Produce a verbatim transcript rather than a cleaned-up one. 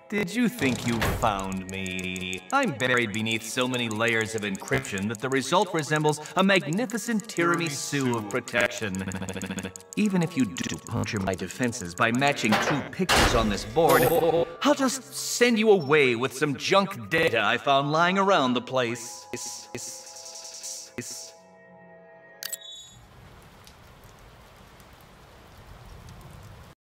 Did you think you found me? I'm buried beneath so many layers of encryption that the result resembles a magnificent tiramisu of protection. Even if you do puncture my defenses by matching two pictures on this board, I'll just send you away with some junk data I found lying around the place.